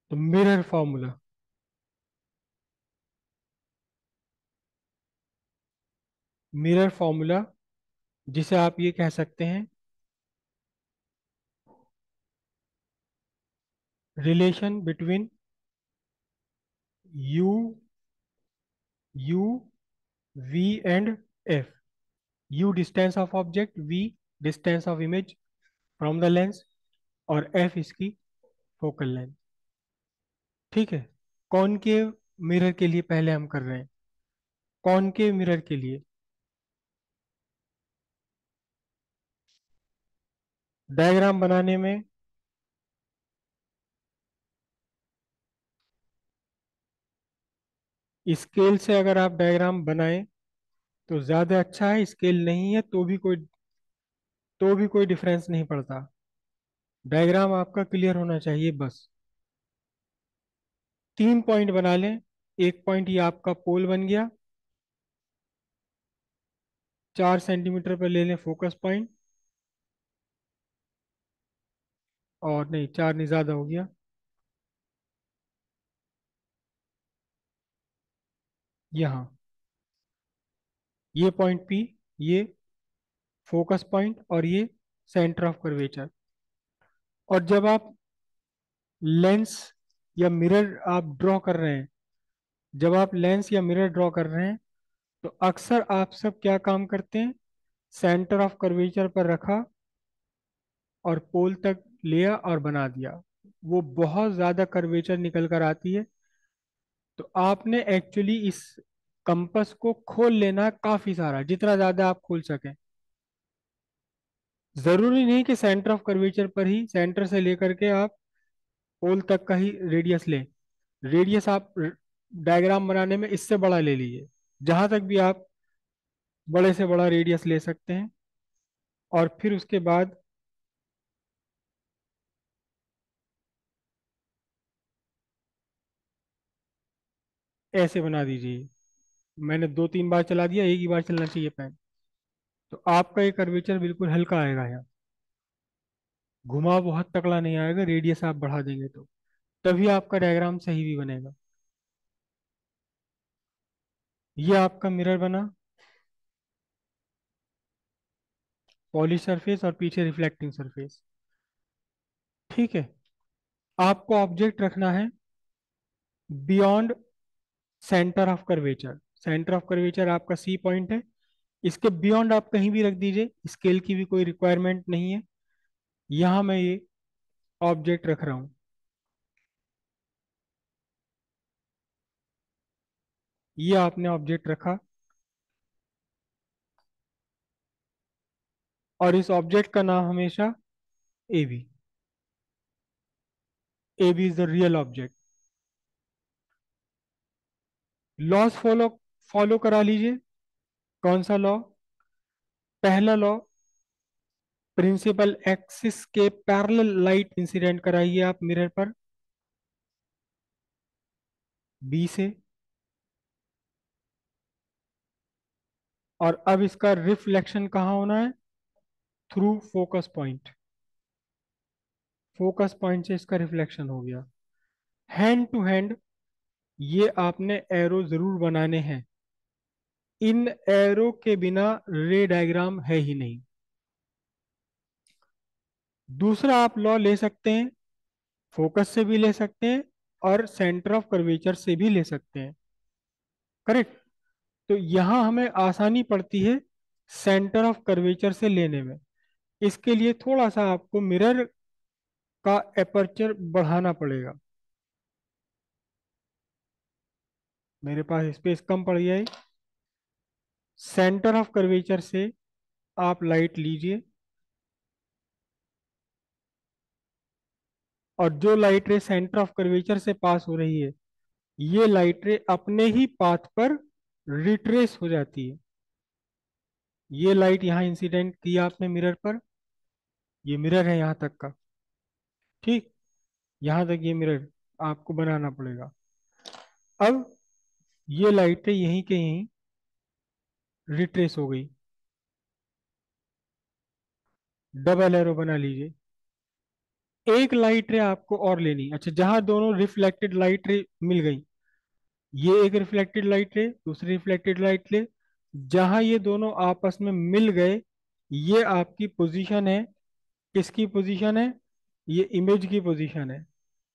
तो mirror formula, mirror formula जिसे आप ये कह सकते हैं, relation between U, U, V and F. U distance of object, V distance of image from the lens, और एफ इसकी फोकल लेंथ। ठीक है। कॉनकेव मिरर के लिए पहले हम कर रहे हैं, कॉनकेव मिरर के लिए डायग्राम बनाने में स्केल से अगर आप डायग्राम बनाएं तो ज्यादा अच्छा है, स्केल नहीं है तो भी कोई डिफरेंस नहीं पड़ता। डायग्राम आपका क्लियर होना चाहिए बस। 3 पॉइंट बना लें। एक पॉइंट ये आपका पोल बन गया, 4 सेंटीमीटर पर ले लें फोकस पॉइंट, और नहीं, 4 नहीं, ज्यादा हो गया। यहाँ ये पॉइंट पी, ये फोकस पॉइंट, और ये सेंटर ऑफ कर्वेचर। और जब आप लेंस या मिरर आप ड्रॉ कर रहे हैं, जब आप लेंस या मिरर ड्रॉ कर रहे हैं, तो अक्सर आप सब क्या काम करते हैं, सेंटर ऑफ कर्वेचर पर रखा और पोल तक लिया और बना दिया। वो बहुत ज्यादा कर्वेचर निकल कर आती है। तो आपने एक्चुअली इस कंपस को खोल लेना है काफी सारा, जितना ज्यादा आप खोल सकें। जरूरी नहीं कि सेंटर ऑफ कर्वेचर पर ही, सेंटर से लेकर के आप पोल तक का ही रेडियस लें। रेडियस आप डायग्राम बनाने में इससे बड़ा ले लीजिए, जहां तक भी आप बड़े से बड़ा रेडियस ले सकते हैं। और फिर उसके बाद ऐसे बना दीजिए। मैंने 2-3 बार चला दिया, एक ही बार चलना चाहिए पेन। तो आपका ये कर्वेचर बिल्कुल हल्का आएगा यहाँ, घुमाव बहुत तगड़ा नहीं आएगा, रेडियस आप बढ़ा देंगे तो तभी आपका डायग्राम सही भी बनेगा। ये आपका मिरर बना, पॉलिश सरफेस और पीछे रिफ्लेक्टिंग सरफेस। ठीक है। आपको ऑब्जेक्ट रखना है beyond centre of curvature. Centre of curvature आपका सी पॉइंट है, इसके बियॉन्ड आप कहीं भी रख दीजिए, स्केल की भी कोई रिक्वायरमेंट नहीं है। यहां मैं ये ऑब्जेक्ट रख रहा हूं। ये आपने ऑब्जेक्ट रखा, और इस ऑब्जेक्ट का नाम हमेशा A B, A B is the real object. Laws follow follow करा लीजिए। कौन सा लॉ? पहला लॉ, प्रिंसिपल एक्सिस के पैरेलल लाइट इंसिडेंट कराइए आप मिरर पर, बी से। और अब इसका रिफ्लेक्शन कहाँ होना है? Through focus point. Focus point से इसका रिफ्लेक्शन हो गया। हैंड टू हैंड ये आपने एरो जरूर बनाने हैं, इन एरो के बिना रे डायग्राम है ही नहीं। दूसरा आप लॉ ले सकते हैं, फोकस से भी ले सकते हैं और सेंटर ऑफ कर्वेचर से भी ले सकते हैं। करेक्ट। तो यहां हमें आसानी पड़ती है सेंटर ऑफ कर्वेचर से लेने में। इसके लिए थोड़ा सा आपको मिरर का एपर्चर बढ़ाना पड़ेगा। मेरे पास स्पेस कम पड़ गया है। सेंटर ऑफ कर्वेचर से आप लाइट लीजिए, और जो लाइट रे सेंटर ऑफ कर्वेचर से पास हो रही है, ये लाइट रे अपने ही पाथ पर रिट्रेस हो जाती है। ये लाइट यहाँ इंसिडेंट किया आपने मिरर पर, ये मिरर है यहाँ तक का। ठीक, यहाँ तक ये मिरर आपको बनाना पड़ेगा। अब ये लाइटें यहीं के यहीं रिट्रेस हो गई। डबल एरो बना लीजिए। एक लाइट रे आपको और लेनी, अच्छा जहां दोनों रिफ्लेक्टेड लाइट रे मिल गई, ये एक रिफ्लेक्टेड लाइट रे, दूसरी रिफ्लेक्टेड लाइट रे, जहां ये दोनों आपस में मिल गए, ये आपकी पोजीशन है। किसकी पोजीशन है? ये इमेज की पोजीशन है।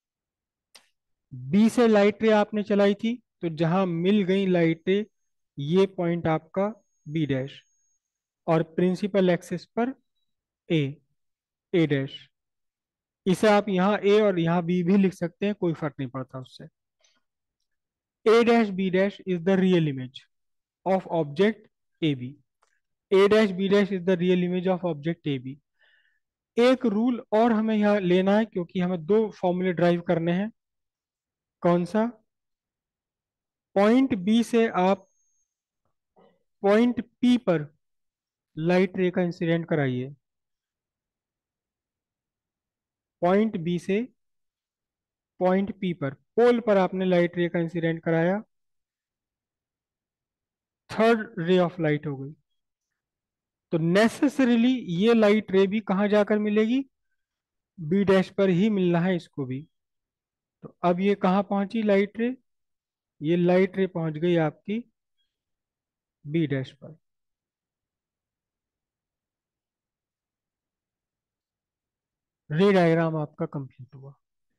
बी से लाइट रे आपने चलाई थी, तो जहां मिल गई लाइट रे, ये पॉइंट आपका बी डैश, और प्रिंसिपल एक्सिस पर ए, ए डैश। इसे आप यहाँ ए और यहाँ बी भी लिख सकते हैं, कोई फर्क नहीं पड़ता उससे। A dash B dash is the real image of object A B. A dash B dash is the real image of object A B. एक रूल और हमें यहाँ लेना है, क्योंकि हमें दो फॉर्मूले ड्राइव करने हैं। कौन सा? पॉइंट बी से आप पॉइंट पी पर लाइट रे का इंसिडेंट कराइए। पॉइंट बी से पॉइंट पी पर, पोल पर आपने लाइट रे का इंसिडेंट कराया, थर्ड रे ऑफ लाइट हो गई। तो नेसेसरीली ये लाइट रे भी कहाँ जाकर मिलेगी? बी डैश पर ही मिलना है इसको भी। तो अब ये कहाँ पहुंची लाइट रे? ये लाइट रे पहुंच गई आपकी बी डैश पर। रे डायग्राम आपका कंप्लीट हुआ।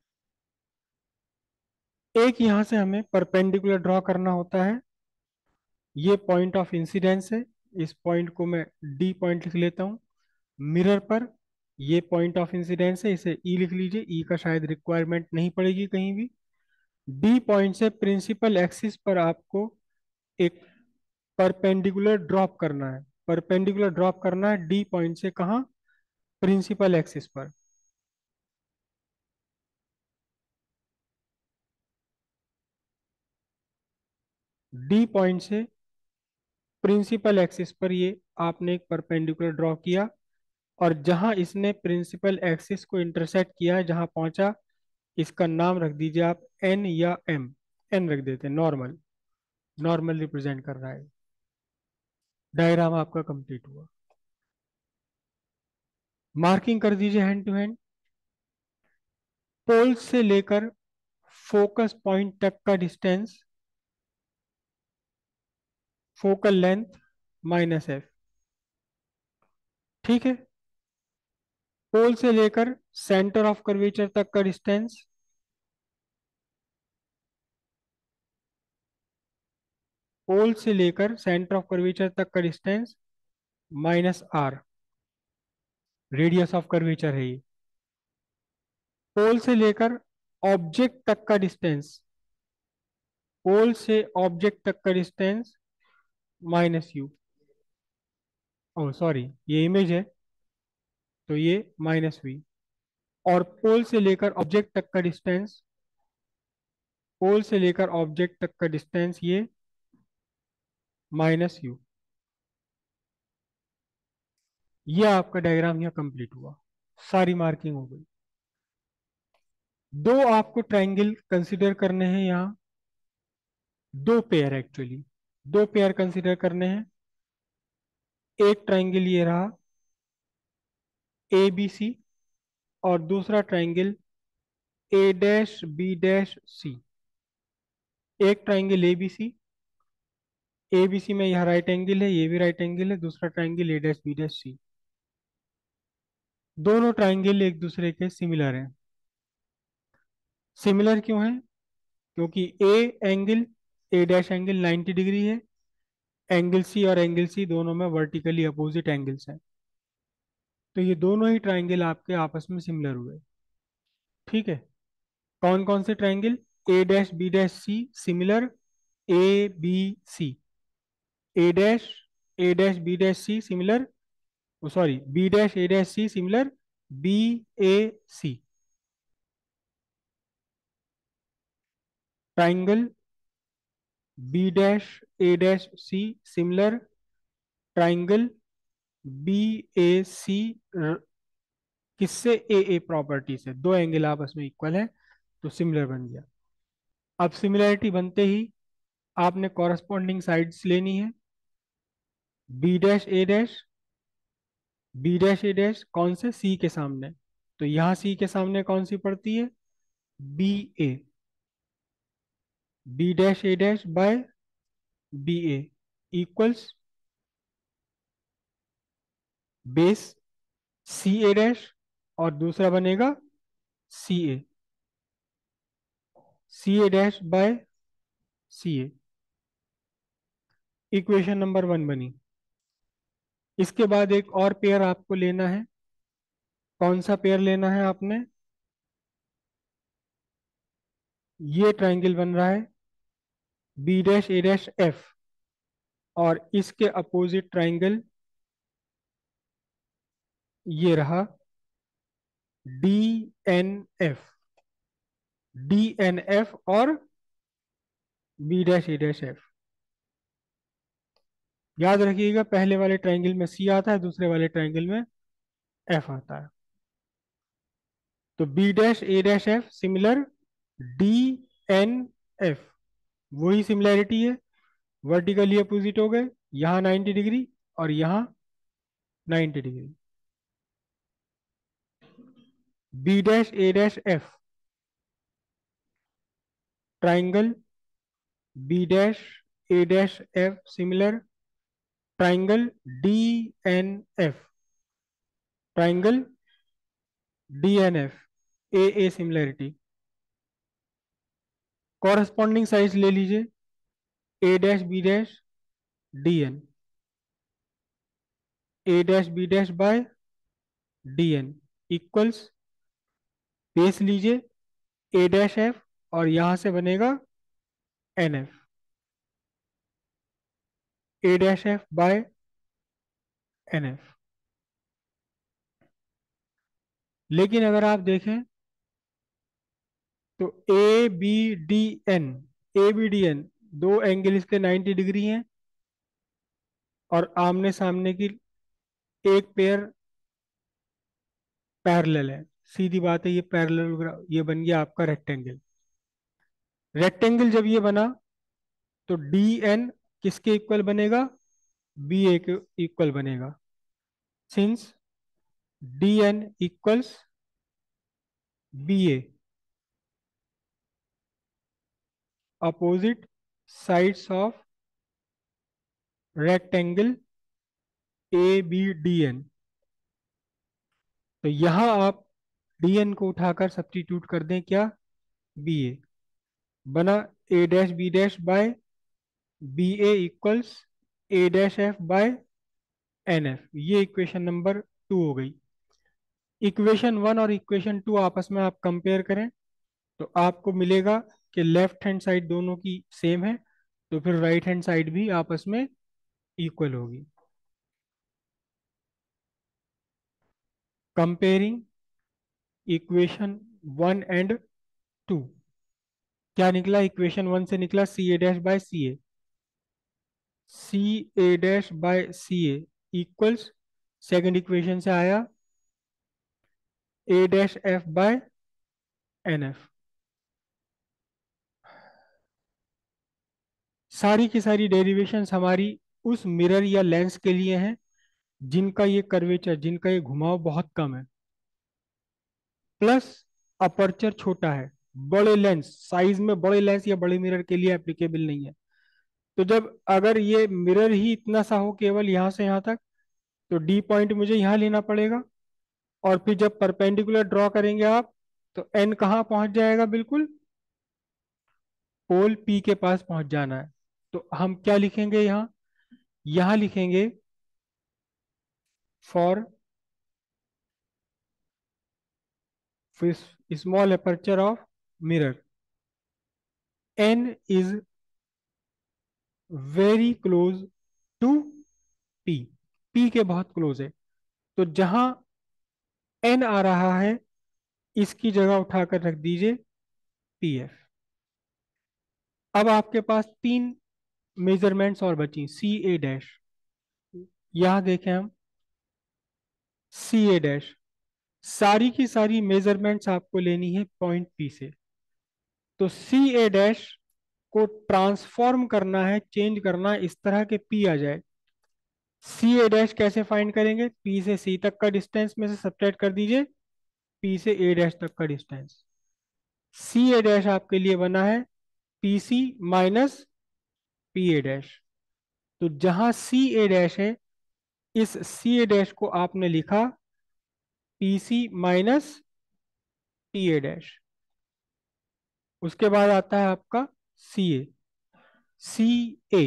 एक यहां से हमें परपेंडिकुलर ड्रॉ करना होता है। ये पॉइंट ऑफ इंसिडेंस है, इस पॉइंट को मैं डी पॉइंट लिख लेता हूँ। मिरर पर ये पॉइंट ऑफ इंसिडेंस है, इसे ई लिख लीजिए, ई का शायद रिक्वायरमेंट नहीं पड़ेगी कहीं भी। डी पॉइंट से प्रिंसिपल एक्सिस पर आपको एक परपेंडिकुलर ड्रॉप करना है। परपेंडिकुलर ड्रॉप करना है डी पॉइंट से, कहाँ? प्रिंसिपल एक्सिस पर। डी पॉइंट से प्रिंसिपल एक्सिस पर ये आपने एक परपेंडिकुलर ड्रॉ किया, और जहां इसने प्रिंसिपल एक्सिस को इंटरसेक्ट किया है, जहां पहुंचा, इसका नाम रख दीजिए आप एन या एम। एन रख देते हैं, नॉर्मल, नॉर्मल रिप्रेजेंट कर रहा है। डायग्राम आपका कंप्लीट हुआ। मार्किंग कर दीजिए हैंड टू हैंड। पोल से लेकर फोकस पॉइंट तक का distance, focal length minus F. ठीक है। पोल से लेकर सेंटर ऑफ कर्वेचर तक का डिस्टेंस, पोल से लेकर सेंटर ऑफ कर्वेचर तक का distance minus R, radius of curvature है ये। पोल से लेकर ऑब्जेक्ट तक का डिस्टेंस, पोल से ऑब्जेक्ट तक का distance minus U. Oh sorry, ये इमेज है, तो ये माइनस वी। और पोल से लेकर ऑब्जेक्ट तक का डिस्टेंस, पोल से लेकर ऑब्जेक्ट तक का डिस्टेंस ये माइनस यू। ये आपका डायग्राम यहाँ कंप्लीट हुआ, सारी मार्किंग हो गई। दो आपको ट्रायंगल कंसीडर करने हैं यहाँ, दो पेयर एक्चुअली, दो पेयर कंसीडर करने हैं। एक ट्रायंगल ये रहा ए बी सी, और दूसरा triangle A dash B dash C. एक triangle A B C, A B C में यह राइट एंगल है, ये भी राइट एंगल है। दूसरा triangle A dash B dash C. दोनों ट्रायंगल एक दूसरे के सिमिलर हैं। सिमिलर क्यों है? क्योंकि ए डैश एंगल 90 डिग्री है, एंगल सी और एंगल सी दोनों में वर्टिकली अपोजिट एंगल्स हैं। तो ये दोनों ही ट्रायंगल आपके आपस में सिमिलर हुए। ठीक है। कौन कौन से triangle? A dash B dash C similar A B C. A dash, A dash B dash C similar, sorry, B dash A dash C similar B A C. Triangle B dash A dash C similar triangle B A C. किससे? A a property से, दो angle आपस में equal है, तो similar बन गया। अब सिमिलरिटी बनते ही आपने कॉरस्पॉन्डिंग साइड्स लेनी है। B dash A dash, B dash A dash कौन से? सी के सामने, तो यहाँ सी के सामने कौन सी पड़ती है? B A. B dash A dash by B A equals base C A dash, और दूसरा बनेगा C A. C A dash by C A, equation number 1 बनी। इसके बाद एक और पेयर आपको लेना है। कौन सा पेयर लेना है आपने? ये ट्राइंगल बन रहा है B dash A dash F, और इसके अपोजिट ट्राइंगल ये रहा D N F. D N F और B dash A dash F. याद रखिएगा, पहले वाले ट्राइंगल में सी आता है, दूसरे वाले ट्राइंगल में एफ आता है। तो B dash A dash F similar D N F, वही सिमिलैरिटी है। वर्टिकली अपोजिट हो गए, यहाँ 90 डिग्री और यहाँ 90 degree. B dash A dash F triangle B dash A dash F similar triangle D N F. Triangle D N F, A similarity. Corresponding साइज ले लीजिए, A dash B dash D N, A dash B dash by D N equals base लीजिए A dash F, और यहां से बनेगा N F. A dash F by N F. लेकिन अगर आप देखें तो A B D N, A B D N दो एंगल इसके 90 डिग्री हैं, और आमने सामने की एक पेयर पैरेलल है। सीधी बात है, ये पैरेलल, ये बन गया आपका रेक्टेंगल। रेक्टेंगल जब ये बना तो डी एन किसके इक्वल बनेगा? बी ए के इक्वल बनेगा। Since D N equals B A, opposite sides of rectangle A B D N. तो यहां आप डी एन को उठाकर सब्स्टिट्यूट कर दें क्या? बी ए बना A dash B dash by B A equals A dash F by N F. ये इक्वेशन नंबर 2 हो गई। इक्वेशन 1 और इक्वेशन 2 आपस में आप कंपेयर करें तो आपको मिलेगा कि लेफ्ट हैंड साइड दोनों की सेम है, तो फिर राइट हैंड साइड भी आपस में इक्वल होगी। कंपेयरिंग इक्वेशन 1 एंड 2, क्या निकला? इक्वेशन 1 से निकला C A dash by C A, C A dash by C A equals, second equation से आया A dash F by N F. सारी की सारी डेरिवेशंस हमारी उस मिरर या लेंस के लिए हैं जिनका ये कर्वेचर, जिनका ये घुमाव बहुत कम है, प्लस अपर्चर छोटा है। बड़े लेंस, साइज में बड़े लेंस या बड़े मिरर के लिए एप्लीकेबल नहीं है। तो जब अगर ये मिरर ही इतना सा हो केवल यहाँ से यहाँ तक, तो डी पॉइंट मुझे यहाँ लेना पड़ेगा, और फिर जब परपेंडिकुलर ड्रॉ करेंगे आप तो एन कहाँ पहुंच जाएगा? बिल्कुल पोल पी के पास पहुंच जाना है। तो हम क्या लिखेंगे यहाँ? यहाँ लिखेंगे for small aperture of mirror n is very close to p, p के बहुत क्लोज है। तो जहां n आ रहा है इसकी जगह उठाकर रख दीजिए pf। अब आपके पास 3 मेजरमेंट्स और बची, सी ए डैश। यहां देखें हम सी ए डैश, सारी की सारी मेजरमेंट्स आपको लेनी है पॉइंट पी से। तो सी ए डैश को ट्रांसफॉर्म करना है, चेंज करना है, इस तरह के पी आ जाए। सी ए डैश कैसे फाइंड करेंगे? पी से सी तक का डिस्टेंस में से सब्ट्रैक्ट कर दीजिए पी से ए डैश तक का डिस्टेंस। सी ए डैश आपके लिए बना है P C minus P A dash. तो जहां सी ए डैश है, इस सी ए डैश को आपने लिखा P C minus P A dash. उसके बाद आता है आपका सी ए। सी ए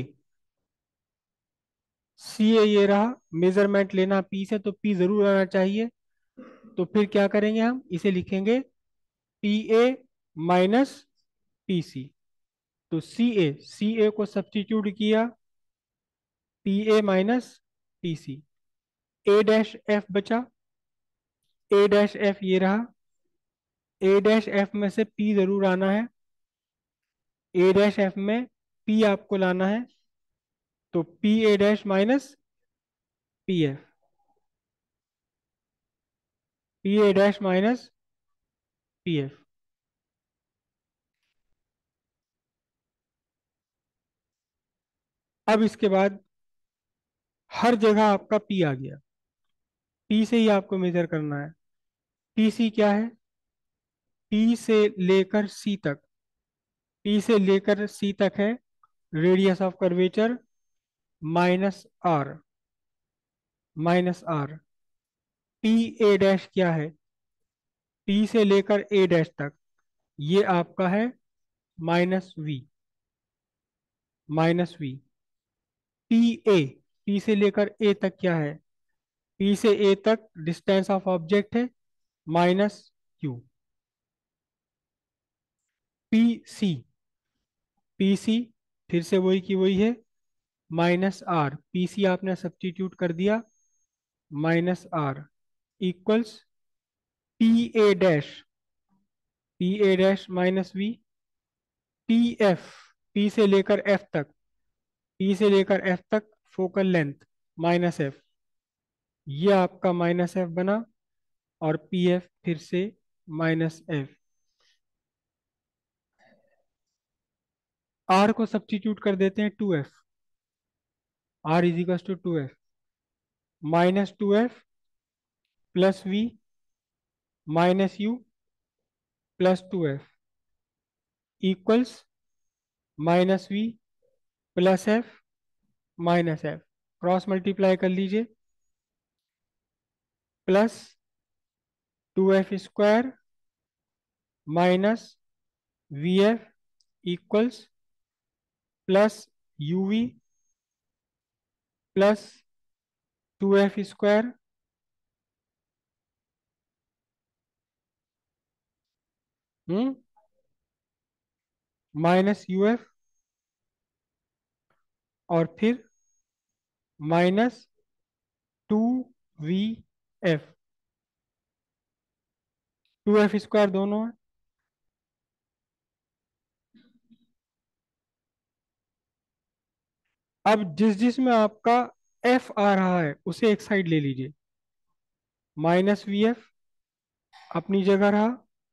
सी ए ये रहा। मेजरमेंट लेना पी से, तो पी जरूर आना चाहिए। तो फिर क्या करेंगे, हम इसे लिखेंगे P A minus P C. तो सी ए को सब्स्टिट्यूट किया, P A minus P C. A dash F बचा। ए डैश एफ ये रहा। ए डैश एफ में से पी जरूर आना है। ए डैश एफ में पी आपको लाना है। तो P A dash minus P F. P A dash minus P F. अब इसके बाद हर जगह आपका पी आ गया। पी से ही आपको मेजर करना है। पी सी क्या है? पी से लेकर सी तक। पी से लेकर सी तक है radius of curvature minus R. Minus R. P A dash क्या है? पी से लेकर ए डैश तक ये आपका है minus V. Minus V. P A, P से लेकर ए तक क्या है? पी से ए तक डिस्टेंस ऑफ ऑब्जेक्ट है minus Q. P C, P C फिर से वही की वही है, माइनस आर। पी सी आपने सब्स्टिट्यूट कर दिया, minus R equals P A dash. P A dash minus V. P F, P से लेकर एफ तक, पी से लेकर एफ तक फोकल लेंथ माइनस एफ। ये आपका माइनस एफ बना। और पी एफ फिर से माइनस एफ। आर को सब्स्टिट्यूट कर देते हैं two F. R is equal to F minus two F plus V minus U plus two F equals minus V plus F minus F. Cross multiply कर लीजिए। Plus two F square minus V F equals plus U V plus two F square minus U F और फिर minus two V F. Two F square दोनों है। अब जिस जिस में आपका एफ आ रहा है उसे एक साइड ले लीजिए। माइनस वी एफ अपनी जगह रहा,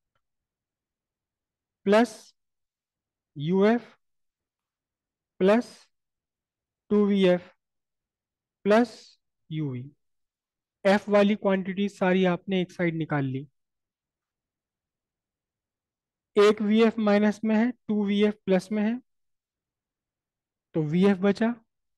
plus U F plus two V F plus U V. F वाली क्वांटिटी सारी आपने एक साइड निकाल ली। एक वी एफ माइनस में है, टू वी एफ प्लस में है, तो वी एफ बचा।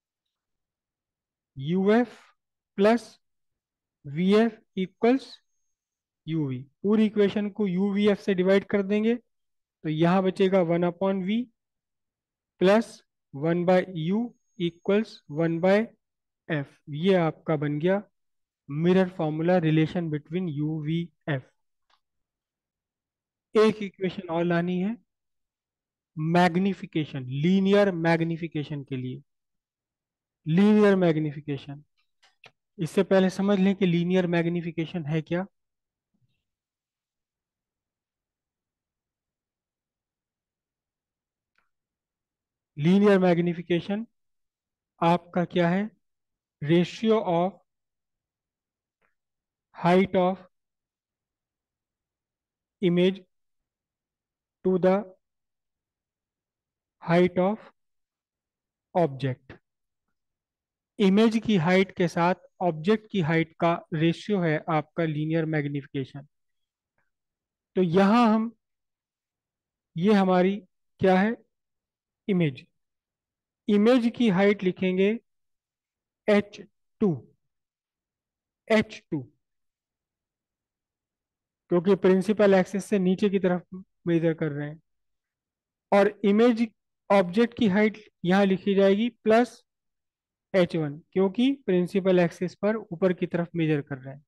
U F plus V F equals U V. पूरी इक्वेशन को यू वी एफ से डिवाइड कर देंगे, तो यहाँ बचेगा one upon V plus one by U equals one by F. ये आपका बन गया mirror formula relation between U V F. एक इक्वेशन और लानी है मैग्निफिकेशन, लीनियर मैग्निफिकेशन के लिए। लीनियर मैग्निफिकेशन, इससे पहले समझ लें कि लीनियर मैग्निफिकेशन है क्या। लीनियर मैग्निफिकेशन आपका क्या है? Ratio of height of image to the height of object. Image की हाइट के साथ ऑब्जेक्ट की हाइट का रेशियो है आपका लीनियर मैग्निफिकेशन। तो यहां हम, ये हमारी क्या है, इमेज। इमेज की हाइट लिखेंगे H2, H2, क्योंकि प्रिंसिपल एक्सिस से नीचे की तरफ मेजर कर रहे हैं। और इमेज ऑब्जेक्ट की हाइट यहाँ लिखी जाएगी +H1, क्योंकि प्रिंसिपल एक्सिस पर ऊपर की तरफ मेजर कर रहे हैं।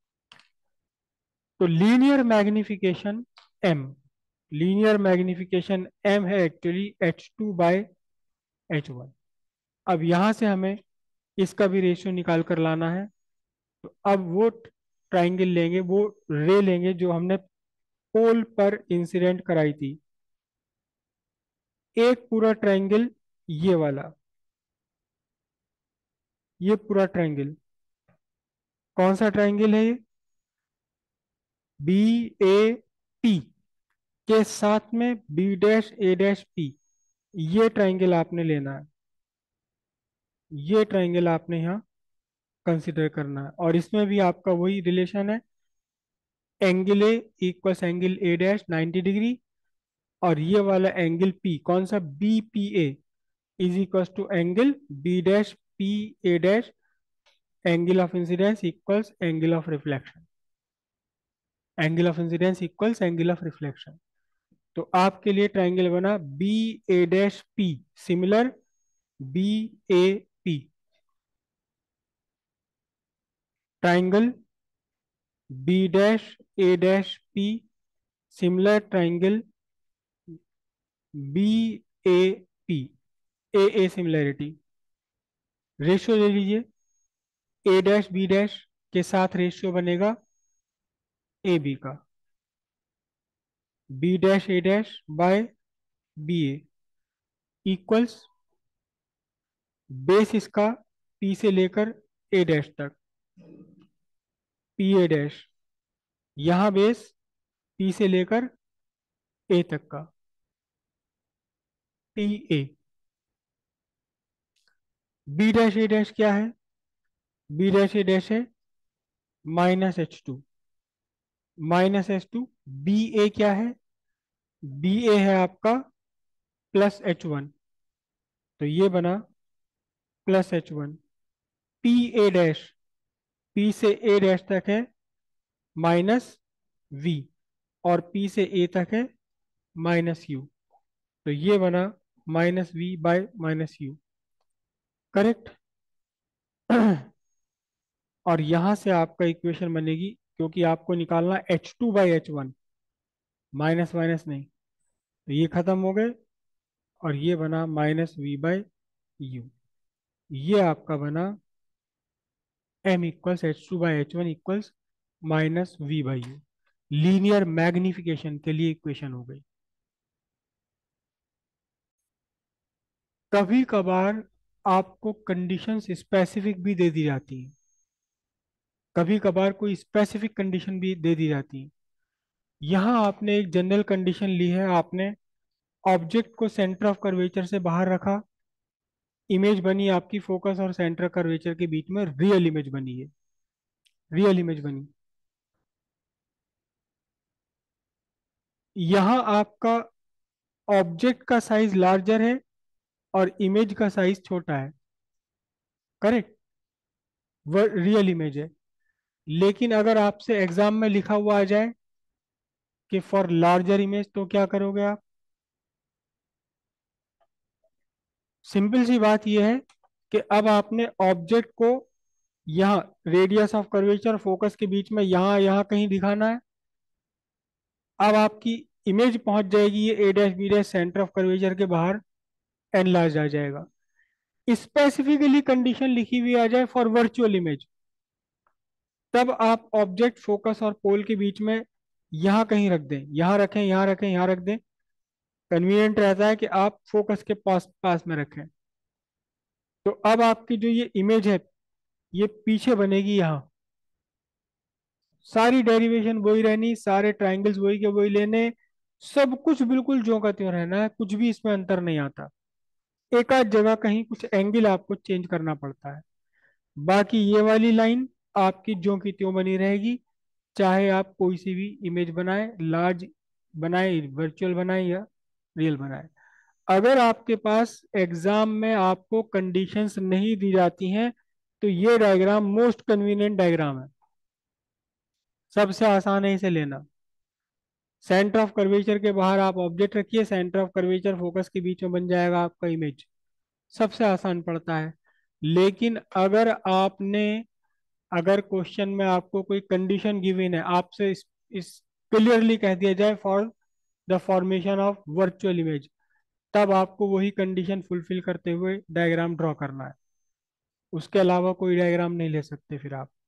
तो linear magnification m, linear magnification m है एक्चुअली H2/H1। अब यहां से हमें इसका भी रेशियो निकाल कर लाना है। तो अब वो ट्राइंगल लेंगे, वो रे लेंगे जो हमने पोल पर इंसिडेंट कराई थी। एक पूरा ट्राइंगल, ये वाला, ये पूरा ट्राइंगल कौन सा ट्राइंगल है, ये BAP के साथ में B', A', P, ये ट्राइंगल आपने लेना है। ये ट्राइंगल आपने यहाँ कंसिडर करना है, और इसमें भी आपका वही रिलेशन है, angle A equals angle A' 90 degree, और ये वाला एंगल P कौन सा, BPA is equals to angle B', PA', angle of incidence equals angle of reflection, angle of incidence equals angle of reflection. तो आपके लिए ट्राइंगल बना BA', P similar BAP, triangle B', A', P similar triangle BAP, AA similarity. Ratio ले लीजिए, A', B' के साथ ratio बनेगा AB का, B', A'/BA इक्वल्स बेस इसका P से लेकर A' तक, PA', यहाँ बेस P से लेकर A तक का, PA। B', A' क्या है, B', A' है -H2, -H2। BA क्या है, BA है आपका +H1, तो ये बना +H1। PA', P से A' तक है -V, और P से A तक है -U, तो ये बना -V/-U, करेक्ट। और यहां से आपका इक्वेशन बनेगी, क्योंकि आपको निकालना H2/H1, माइनस माइनस नहीं, तो ये खत्म हो गए, और ये बना -V/U। ये आपका बना M equals H2/H1 equals -V/U। Linear magnification के लिए इक्वेशन हो गई। कभी कभार आपको कंडीशंस स्पेसिफिक भी दे दी जाती हैं, कभी कभार कोई स्पेसिफिक कंडीशन भी दे दी जाती है। यहाँ आपने एक जनरल कंडीशन ली है, आपने ऑब्जेक्ट को सेंटर ऑफ कर्वेचर से बाहर रखा, इमेज बनी आपकी फोकस और सेंटर कर्वेचर के बीच में, रियल इमेज बनी है, रियल इमेज बनी। यहाँ आपका ऑब्जेक्ट का साइज लार्जर है और इमेज का साइज छोटा है, करेक्ट, वह रियल इमेज है। लेकिन अगर आपसे एग्जाम में लिखा हुआ आ जाए कि फॉर लार्जर इमेज, तो क्या करोगे आप? सिंपल सी बात यह है कि अब आपने ऑब्जेक्ट को यहाँ रेडियस ऑफ कर्वेचर फोकस के बीच में यहाँ यहाँ कहीं दिखाना है। अब आपकी इमेज पहुंच जाएगी ये A', B' centre of curvature के बाहर, एनलार्ज आ जाएगा। स्पेसिफिकली कंडीशन लिखी हुई आ जाए फॉर वर्चुअल इमेज, तब आप ऑब्जेक्ट फोकस और पोल के बीच में यहाँ कहीं रख दें, यहाँ रखें, यहाँ रखें, यहाँ रख दें, कन्वीनियंट रहता है कि आप फोकस के पास पास में रखें। तो अब आपकी जो ये इमेज है, ये पीछे बनेगी यहाँ, सारी डेरिवेशन वही रहनी, सारे ट्राइंगल्स वही के वही लेने, सब कुछ बिल्कुल ज्यों का त्यों रहना है, कुछ भी इसमें अंतर नहीं आता। एक आध जगह कहीं कुछ एंगल आपको चेंज करना पड़ता है, बाकी ये वाली लाइन आपकी ज्यों की त्यों बनी रहेगी। चाहे आप कोई सी भी इमेज बनाए, लार्ज बनाए, वर्चुअल बनाए या रियल बनाए। अगर आपके पास एग्जाम में आपको कंडीशंस नहीं दी जाती हैं, तो ये डायग्राम मोस्ट कन्वीनियंट डायग्राम है, सबसे आसान है इसे लेना। सेंटर ऑफ कर्वेचर के बाहर आप ऑब्जेक्ट रखिए, सेंटर ऑफ कर्वेचर फोकस के बीच में बन जाएगा आपका इमेज। सबसे आसान पड़ता है। लेकिन अगर क्वेश्चन में आपको कोई कंडीशन गिवन है, आपसे इस क्लियरली कह दिया जाए for the formation of virtual image, तब आपको वही कंडीशन फुलफिल करते हुए डायग्राम ड्रॉ करना है। उसके अलावा कोई डायग्राम नहीं ले सकते फिर आप।